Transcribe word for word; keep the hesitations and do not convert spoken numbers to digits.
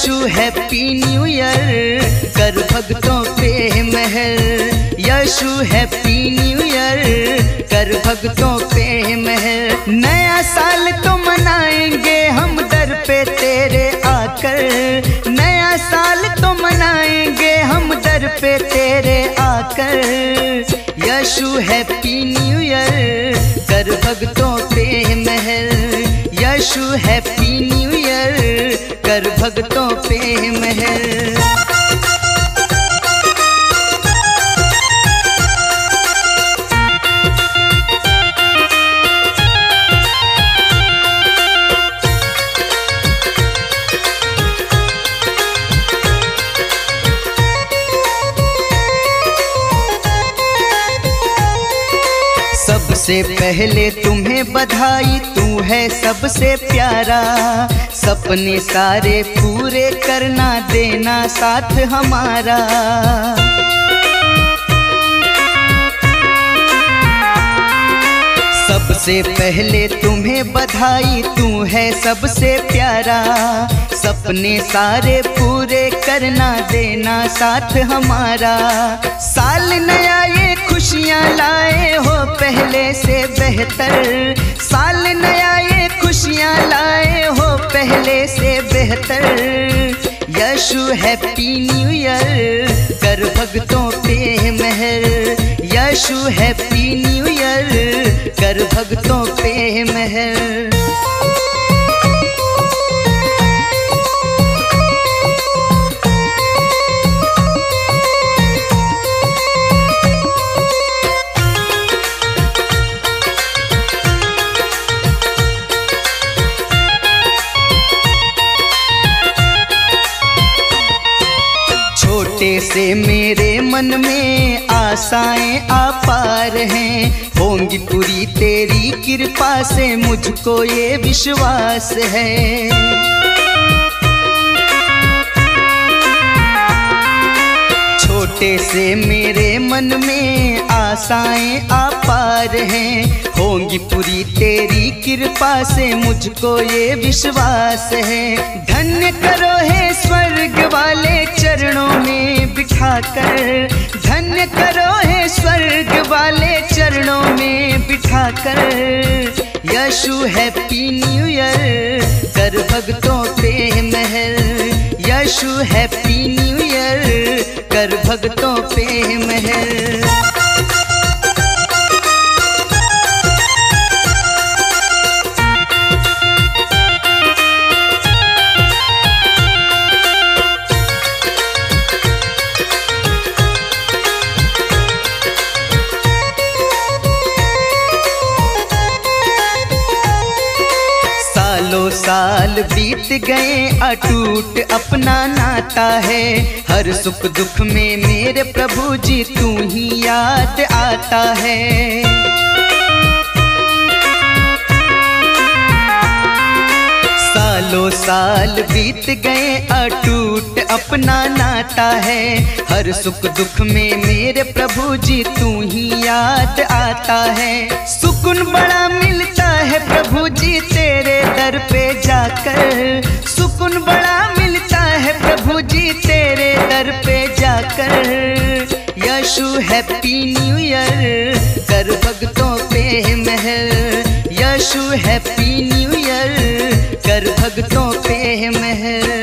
Yeshu happy new year, कर भक्तों पे मेहर। यशु हैप्पी न्यू ईयर, कर भक्तों पे मेहर। नया साल तो मनाएंगे हम दर पे तेरे आकर, नया साल तो मनाएंगे हम दर पे तेरे आकर। यशु हैप्पी न्यू ईयर, कर भक्तों पे मेहर। यशु हैप्पी न्यू ईयर, कर भक्तों पे मेहर। सबसे पहले तुम्हें बधाई, तू है सबसे प्यारा। सपने सारे पूरे करना, देना साथ हमारा। सबसे पहले तुम्हें बधाई, तू है सबसे प्यारा। सपने सारे पूरे करना, देना साथ हमारा। साल नया ये खुशियाँ लाए हो पहले से बेहतर। साल नया ये खुशियाँ लाए हो पहले से बेहतर। यशु हैप्पी न्यू ईयर, कर भक्तों पे मेहर। यशु हैप्पी न्यू ईयर, कर भक्तों पे मेहर। छोटे से मेरे मन में आशाएं अपार हैं, होंगी पूरी तेरी कृपा से, मुझको ये विश्वास है। छोटे से मेरे मन में आशाएं अपार हैं, होंगी पूरी तेरी कृपा से, मुझको ये विश्वास है। धन्य करो है स्वर्ग वाले चरणों में बिठाकर। धन्य करो है स्वर्ग वाले चरणों में बिठाकर। यशु हैप्पी न्यू ईयर, कर भक्तों पे मेहर। यशु हैप्पी न्यू ईयर, कर भक्तों पे मेहर। साल बीत गए अटूट अपना नाता है। हर सुख दुख में मेरे प्रभु जी तू ही याद आता है। सालों साल बीत गए अटूट अपना नाता है। हर सुख दुख में मेरे प्रभु जी तू ही याद आता है। सुकून बड़ा मिलता है प्रभु जी तेरे दर पे जाकर। सुकून बड़ा मिलता है प्रभु जी तेरे दर पे जाकर। यशु हैप्पी न्यू ईयर, कर भक्तों पे मेहर। यशु हैप्पी न्यू ईयर, कर भक्तों पे मेहर।